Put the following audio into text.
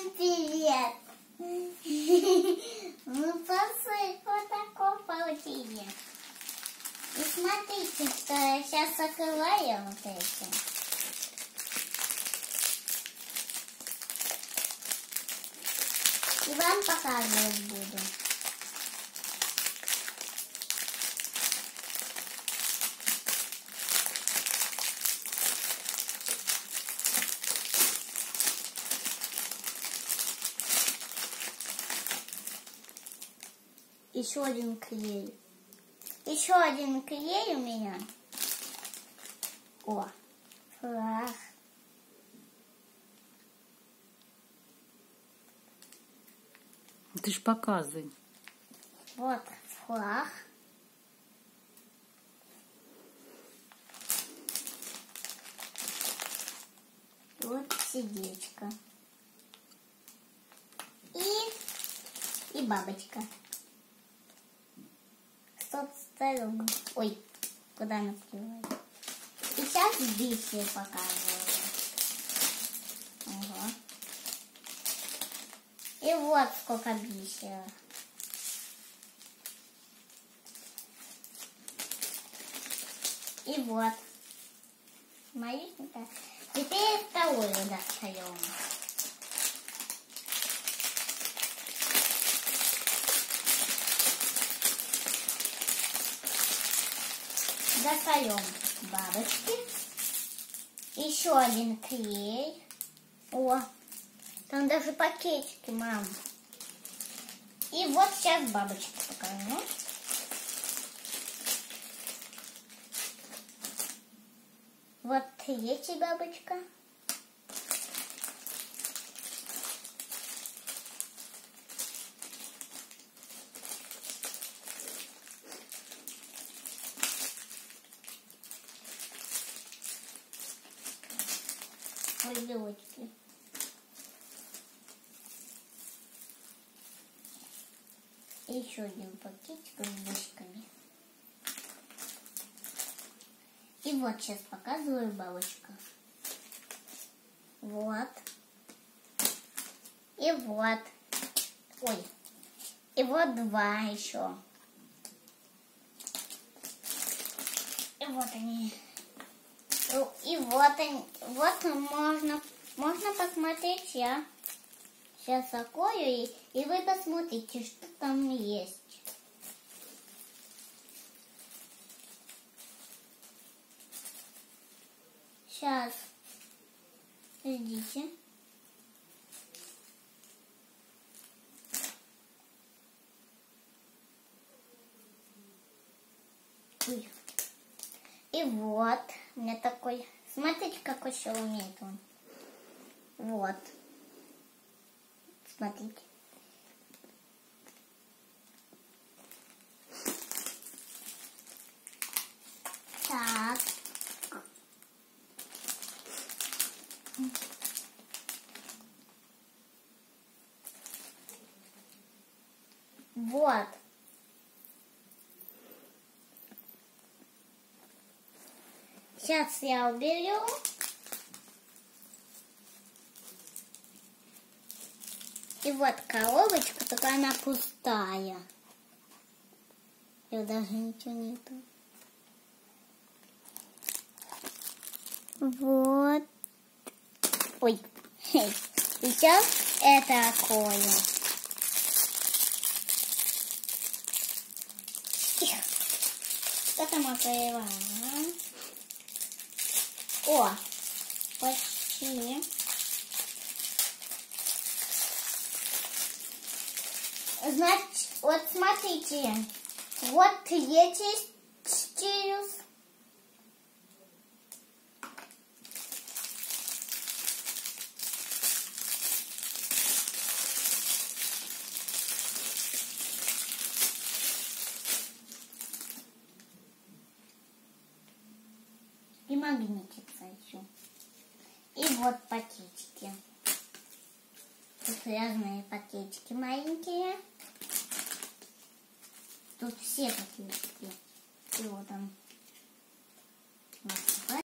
Всем привет! Ну, посмотрите, вот такое получилось. И смотрите, что я сейчас закрываю вот эти. И вам показывать буду. Еще один клей. Еще один клей у меня. О, флаг. Ты ж показывай. Вот флаг. Вот сердечко. И бабочка. Что-то ставил. Ой, куда накрываю. И сейчас бисер показываю. Ого. И вот сколько бисера. И вот. Смотрите-ка. Теперь вторую достаем. Достаем бабочки. Еще один клей. О, там даже пакетики, мам. И вот сейчас бабочки покажу. Вот третья бабочка. Белочки. И еще один пакетик с бусиками. И вот сейчас показываю бабочку. Вот. И вот. Ой. И вот два еще. И вот они. И вот они. Вот можно посмотреть. Я сейчас закрою, и вы посмотрите, что там есть. Сейчас. Ждите. Ой. И вот. У меня такой. Смотрите, какой еще умеет он. Вот. Смотрите. Так. Вот. Сейчас я уберу. И вот коробочка, только она пустая. И даже ничего нету. Вот. Ой. Сейчас это открою. Что там открываю? О, почти. Значит, вот смотрите, вот третий стилус. И магнитится еще. И вот пакетики. Тут разные пакетики маленькие. Тут все пакетики. И вот там. Вот.